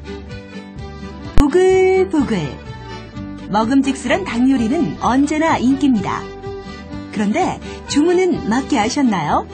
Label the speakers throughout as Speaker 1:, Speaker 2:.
Speaker 1: 보글보글. 먹음직스런 닭 요리는 언제나 인기입니다. 그런데 주문은 맞게 하셨나요?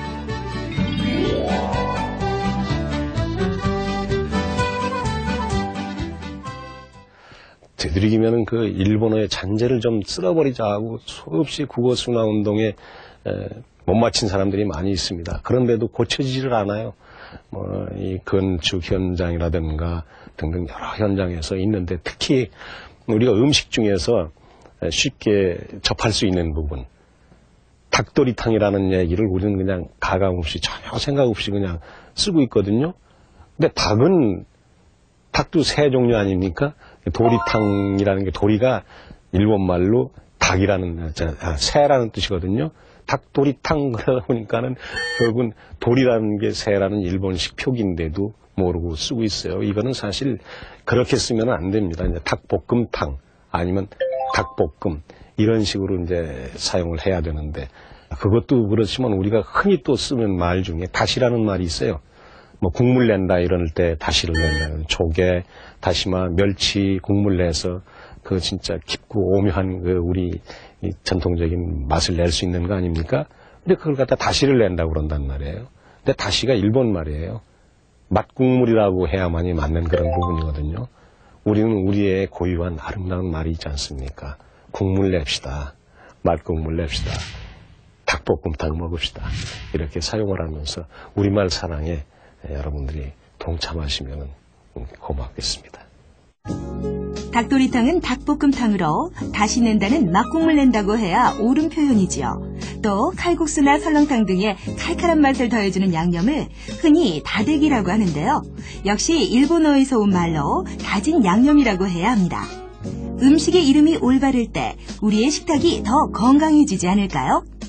Speaker 2: 되도록이면 그 일본어의 잔재를 좀 쓸어버리자 하고 소없이 국어순화 운동에 못 맞힌 사람들이 많이 있습니다. 그런데도 고쳐지지를 않아요. 이 건축 현장이라든가 등등 여러 현장에서 있는데, 특히 우리가 음식 중에서 쉽게 접할 수 있는 부분, 닭도리탕이라는 얘기를 우리는 그냥 가감 없이 전혀 생각 없이 그냥 쓰고 있거든요. 근데 닭도 새 종류 아닙니까? 도리탕이라는 게, 도리가 일본 말로 닭이라는, 새라는 뜻이거든요. 닭도리탕 그러다 보니까는 결국은 도리라는 게 새라는 일본식 표기인데도 모르고 쓰고 있어요. 이거는 사실 그렇게 쓰면 안 됩니다. 이제 닭볶음탕 아니면 닭볶음 이런 식으로 이제 사용을 해야 되는데, 그것도 그렇지만 우리가 흔히 또 쓰는 말 중에 다시라는 말이 있어요. 국물 낸다 이럴 때 다시를 낸다. 조개, 다시마, 멸치 국물 내서 그 진짜 깊고 오묘한 그 우리 이 전통적인 맛을 낼 수 있는 거 아닙니까? 근데 그걸 갖다 다시를 낸다고 그런단 말이에요. 근데 다시가 일본 말이에요. 맛국물이라고 해야만이 맞는 그런 부분이거든요. 우리는 우리의 고유한 아름다운 말이 있지 않습니까? 국물 냅시다. 맛국물 냅시다. 닭볶음탕 먹읍시다. 이렇게 사용을 하면서 우리말 사랑에 여러분들이 동참하시면 고맙겠습니다.
Speaker 1: 닭도리탕은 닭볶음탕으로, 다시 낸다는 맛국물 낸다고 해야 옳은 표현이지요. 또 칼국수나 설렁탕 등의 칼칼한 맛을 더해주는 양념을 흔히 다대기라고 하는데요. 역시 일본어에서 온 말로 다진 양념이라고 해야 합니다. 음식의 이름이 올바를 때 우리의 식탁이 더 건강해지지 않을까요?